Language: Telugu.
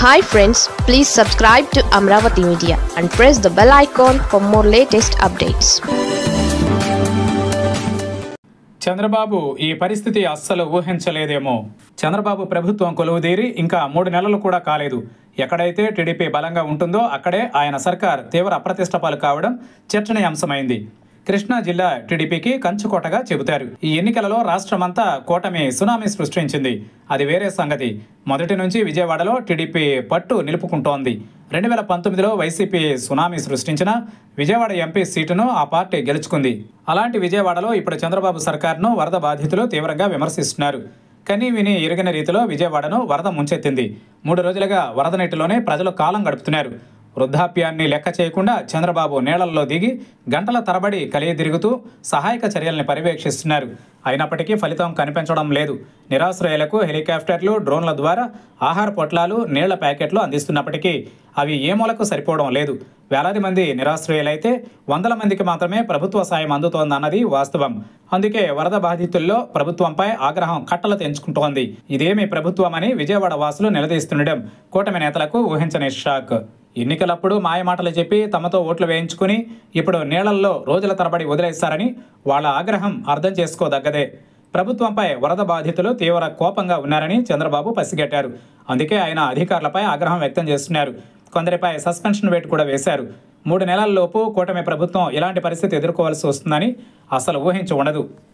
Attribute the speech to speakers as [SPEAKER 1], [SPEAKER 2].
[SPEAKER 1] Hi friends, please subscribe to Amravati Media and press the bell icon for more latest updates.
[SPEAKER 2] Chandrababu ఈ పరిస్థితి అస్సలు ఊహించలేదేమో. చంద్రబాబు ప్రభుత్వం కొలువుదీరి ఇంకా 3 నెలలు కూడా కాలేదు. ఎక్కడైతే టీడీపీ బలంగా ఉంటుందో అక్కడే ఆయన సర్కార్ తీవ్ర అప్రతిష్ట పాలు కావడం చర్చనీయాంశమైంది. కృష్ణా జిల్లా టీడీపీకి కంచుకోటగా చెబుతారు. ఈ ఎన్నికలలో రాష్ట్రమంతా కూటమి సునామీ సృష్టించింది. అది వేరే సంగతి. మొదటి నుంచి విజయవాడలో టీడీపీ పట్టు నిలుపుకుంటోంది. 2019లో వైసీపీ సునామీ సృష్టించిన విజయవాడ ఎంపీ సీటును ఆ పార్టీ గెలుచుకుంది. అలాంటి విజయవాడలో ఇప్పుడు చంద్రబాబు సర్కార్ను వరద బాధితులు తీవ్రంగా విమర్శిస్తున్నారు. కనీ విని ఎరుగని రీతిలో విజయవాడను వరద ముంచెత్తింది. 3 రోజులుగా వరద నీటిలోనే ప్రజలు కాలం గడుపుతున్నారు. వృద్ధాప్యాన్ని లెక్క చేయకుండా చంద్రబాబు నీళ్లలో దిగి గంటల తరబడి కలియదిరుగుతూ సహాయక చర్యల్ని పర్యవేక్షిస్తున్నారు. అయినప్పటికీ ఫలితం కనిపించడం లేదు. నిరాశ్రయులకు హెలికాప్టర్లు, డ్రోన్ల ద్వారా ఆహార పొట్లాలు, నీళ్ల ప్యాకెట్లు అందిస్తున్నప్పటికీ అవి ఏ మూలకు సరిపోవడం లేదు. వేలాది మంది నిరాశ్రయులైతే 100 మందికి మాత్రమే ప్రభుత్వ సాయం అందుతోందన్నది వాస్తవం. అందుకే వరద బాధితుల్లో ప్రభుత్వంపై ఆగ్రహం కట్టలు తెంచుకుంటోంది. ఇదేమి ప్రభుత్వమని విజయవాడ వాసులు నిలదీస్తుండడం కూటమి నేతలకు ఊహించని షాక్. ఎన్నికలప్పుడు మాయమాటలు చెప్పి తమతో ఓట్లు వేయించుకుని ఇప్పుడు నీళ్లల్లో రోజుల తరబడి వదిలేస్తారని వాళ్ళ ఆగ్రహం అర్థం చేసుకోదగ్గదే. ప్రభుత్వంపై వరద బాధితులు తీవ్ర కోపంగా ఉన్నారని చంద్రబాబు పసిగట్టారు. అందుకే ఆయన అధికారులపై ఆగ్రహం వ్యక్తం చేస్తున్నారు. కొందరిపై సస్పెన్షన్ వేటు కూడా వేశారు. 3 నెలల్లోపు కూటమి ప్రభుత్వం ఇలాంటి పరిస్థితి ఎదుర్కోవాల్సి వస్తుందని అసలు ఊహించి ఉండదు.